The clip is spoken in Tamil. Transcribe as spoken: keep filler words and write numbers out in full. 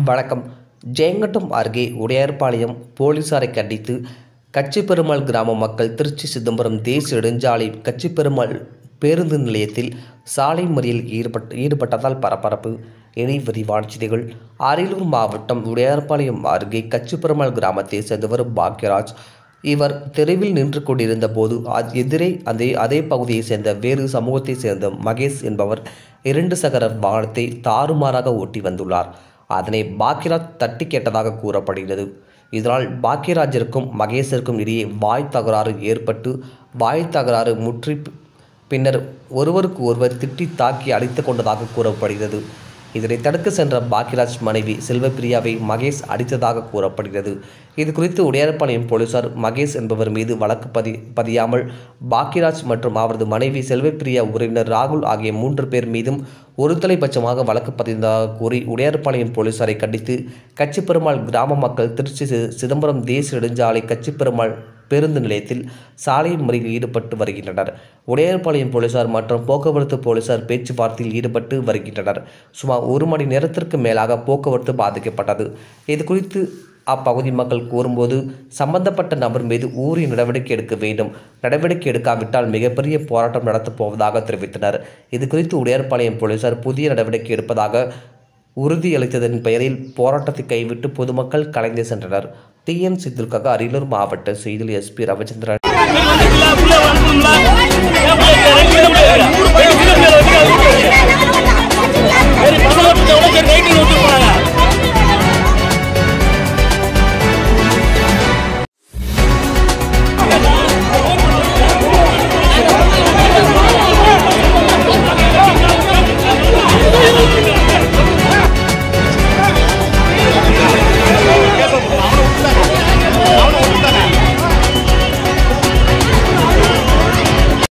வணக்கம். ஜெயங்கொண்டம் அருகே உடையார்பாளையம் போலீசாரை கண்டித்து கச்சிபெருமாள் கிராம மக்கள் திருச்சி சிதம்பரம் தேசிய நெடுஞ்சாலை கச்சிபெருமாள் பேருந்து நிலையத்தில் சாலை மறியலில் ஈடுபட்டு ஈடுபட்டதால் பரபரப்பு. இணை விரிவான செய்திகள். அரியலூர் மாவட்டம் உடையார்பாளையம் அருகே கச்சிபெருமாள் கிராமத்தை சேர்ந்தவர் பாக்யராஜ். இவர் தெருவில் நின்று கொண்டிருந்த போது எதிரே அதே அதே பகுதியை சேர்ந்த வேறு சமூகத்தை சேர்ந்த மகேஷ் என்பவர் இரண்டு சக்கர வாகனத்தை தாறுமாறாக ஓட்டி வந்துள்ளார். அதனை பாக்யராஜ் தட்டி கேட்டதாக கூறப்படுகிறது. இதனால் பாக்யராஜிற்கும் மகேஷிற்கும் இடையே வாய் தகராறு ஏற்பட்டு வாய் தகராறு முற்றி பின்னர் ஒருவருக்கு ஒருவர் திட்டி தாக்கி அடித்து கொண்டதாக கூறப்படுகிறது. இதனை தடுக்க சென்ற பாக்யராஜ் மனைவி செல்வப்பிரியாவை மகேஷ் அடித்ததாக கூறப்படுகிறது. இது குறித்து உடையார்பாளையம் போலீசார் மகேஷ் என்பவர் மீது வழக்கு பதி பதியாமல் பாக்யராஜ் மற்றும் அவரது மனைவி செல்வப்பிரியா உறவினர் ராகுல் ஆகிய மூன்று பேர் மீதும் ஒரு தலைபட்சமாக வழக்கு பதிந்ததாக கூறி உடையார்பாளையம் போலீசாரை கண்டித்து கச்சிபெருமாள் கிராம மக்கள் திருச்சி சிதம்பரம் தேசிய நெடுஞ்சாலை கச்சிபெருமாள் பேருந்து நிலையத்தில் சாலை மறியலில் ஈடுபட்டு வருகின்றனர். உடையார்பாளையம் போலீசார் மற்றும் போக்குவரத்து போலீசார் பேச்சுவார்த்தையில் ஈடுபட்டு வருகின்றனர். சுமார் ஒரு மணி நேரத்திற்கு மேலாக போக்குவரத்து பாதிக்கப்பட்டது. இது குறித்து அப்பகுதி மக்கள் கூறும்போது சம்பந்தப்பட்ட நபர் மீது ஊரிய நடவடிக்கை எடுக்க வேண்டும், நடவடிக்கை எடுக்காவிட்டால் மிகப்பெரிய போராட்டம் நடத்தப் போவதாக தெரிவித்தனர். இது குறித்து உடையார்பாளையம் போலீசார் புதிய நடவடிக்கை எடுப்பதாக உறுதியளித்ததன் பெயரில் போராட்டத்தை கைவிட்டு பொதுமக்கள் கலைந்து சென்றனர். டிஎன் சித்திற்காக அரியலூர் மாவட்ட செய்தியில் எஸ்பி ரவிச்சந்திரன்.